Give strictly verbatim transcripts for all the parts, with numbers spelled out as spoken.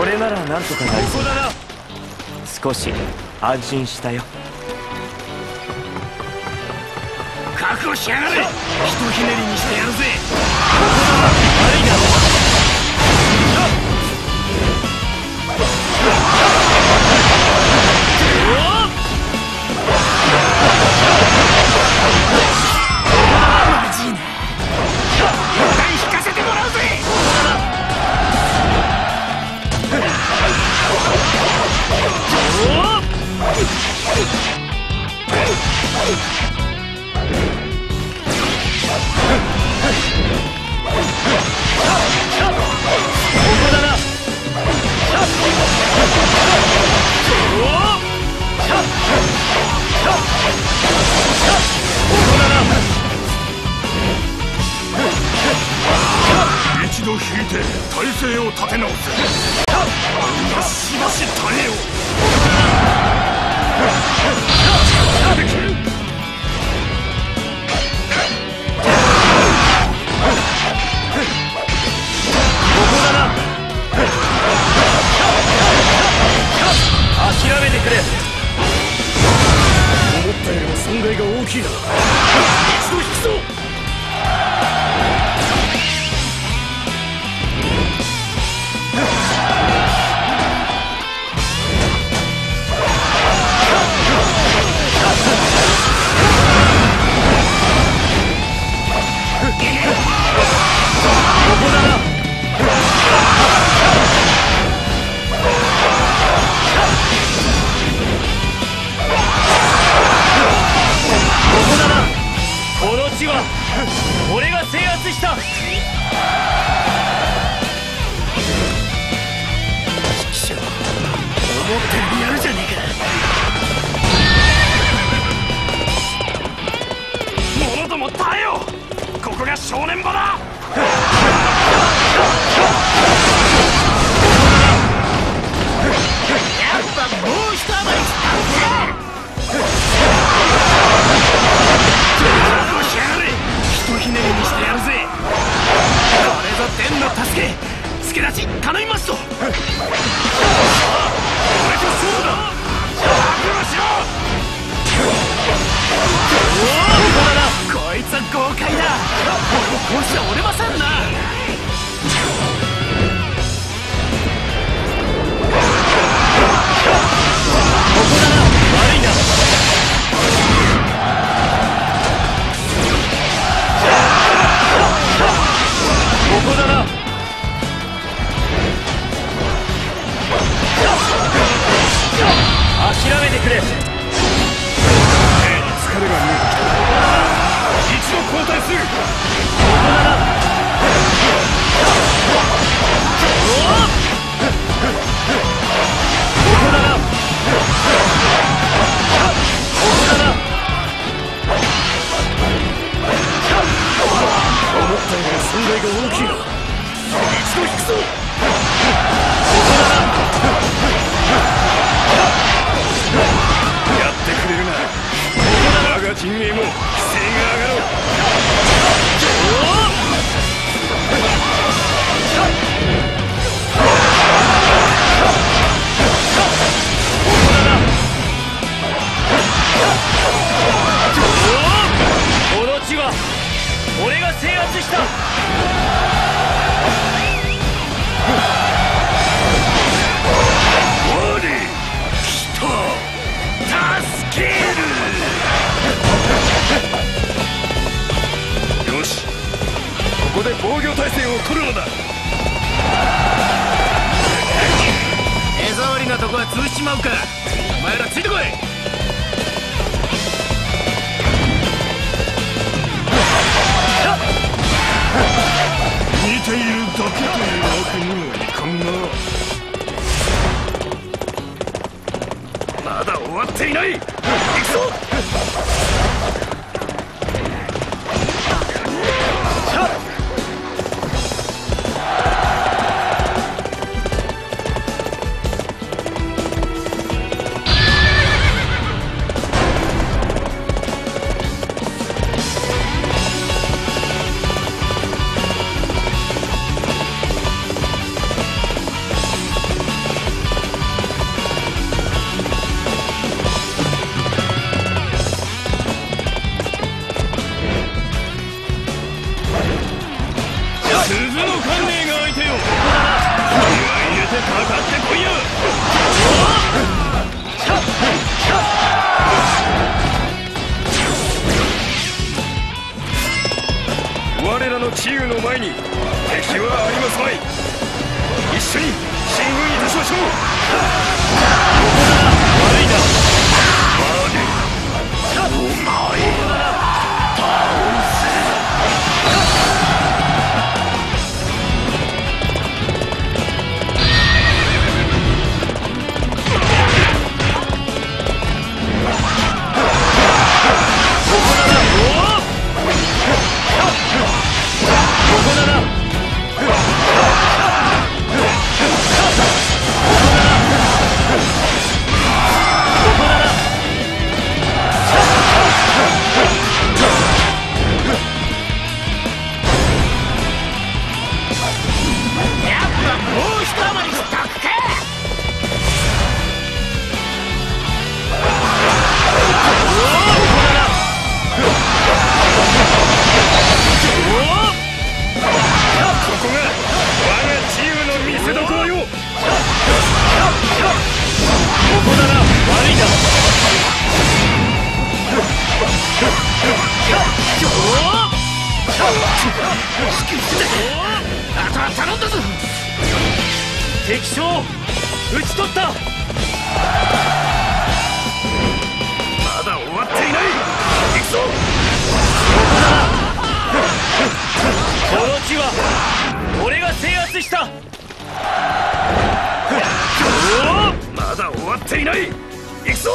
これならなんとかなる。ここだな。少し安心したよ。 覚悟しやがれ。ひとひねりにしてやるぜ。ここだな。悪いな。 マジな。一回引かせてもらうぜ。一度引いて体勢を立て直せ。みんなしばし耐えよう。諦めてくれ。思ったよりも損害が大きいな。一度引くぞ。俺が制圧した。チキショー、思ったよりやるじゃねえか。者ども耐えよ。ここが正念場だ。やっぱもう一余りしたんひねりにしてやるぜ。これぞ天の助け。助立ち頼みますと。俺と勝負だ。覚悟しろ。こいつは豪快だ。俺もこうしちゃ折れませんな。ここだな。悪いな。ここだな。諦めてくれ。疲れが見えてきた。一度交代する。ここだな。ここだな。ここだな。思ったより損害が大きいな。一度引くぞ。ここだな。やってくれるな。ここだな。我が陣営も規制が上がろう。この地は俺が制圧した。おり来た。助ける。よし、ここで防御態勢を取るのだ。手触りなとこは潰しちまうか。お前らついてこい。見ているだけというわけにはいかんな。まだ終わっていない。行くぞ。 かんねえが相手よ。気合い入れてかかってこいや。我らの治癒の前に敵はありますまい。一緒に進軍いたしましょう。悪いな。お前倒せ。あとは頼んだぞ。敵将討ち取った。まだ終わっていない。行くぞ。この地は俺が制圧した。まだ終わっていない。行くぞ。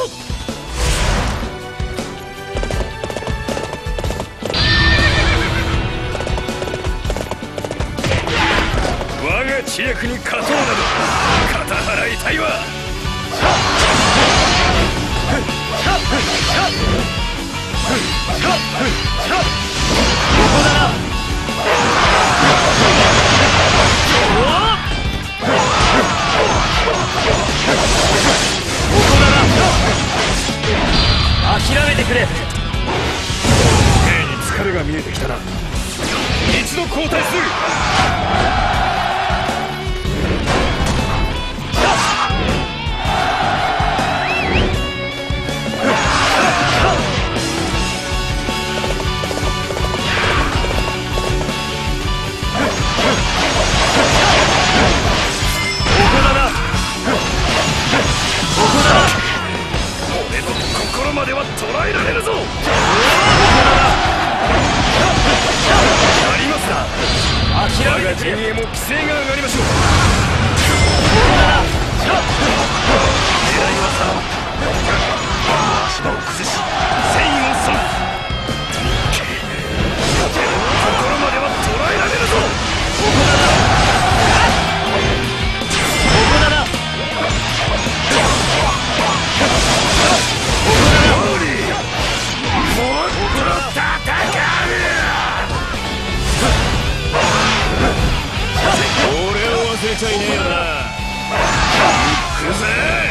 我が知略に勝とうなど肩払いたいわ。ここだな。ここだな。諦めてくれ。兵に疲れが見えてきたな。一度交代する。心までは捉えられるぞ。やりますな。我が陣営も規制が上がりましょう。狙いはさ、足場を崩し戦意を損。心までは捉えられるぞ。ここだな。ここだな。俺を忘れちゃいねえよな。行くぜ。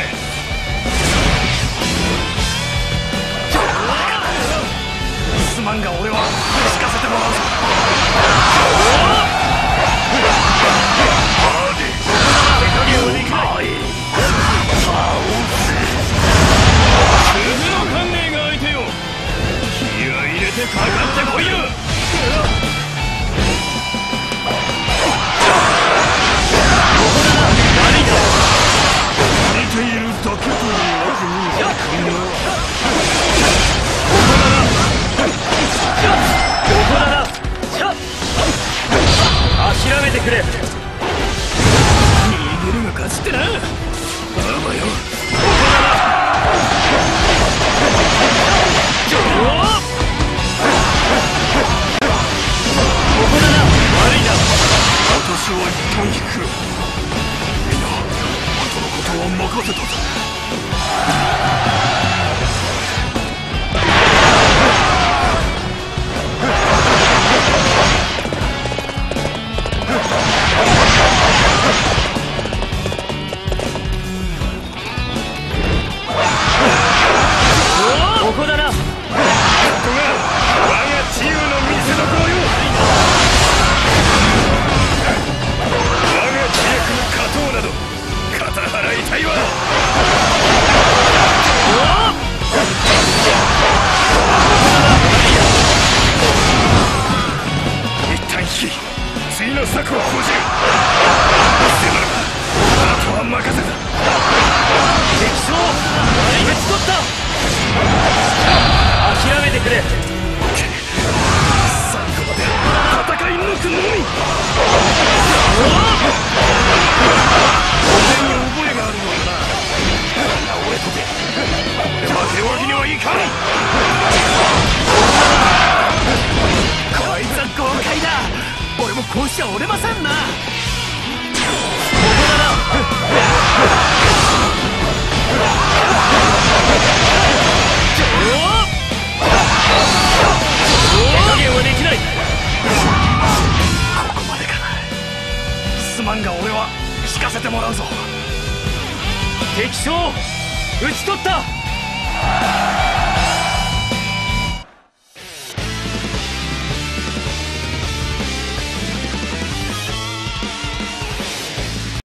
すまんが俺は引かせてもらうぞ。鈴をかんねえが相手よ。気合い入れてかかってこいよ。見ているだけというわけにはいかんな。ここだな。諦めてくれ。逃げるが勝ちってな。あまよ。ここだな。 番が俺は聞かせてもらうぞ。 敵将討ち取った。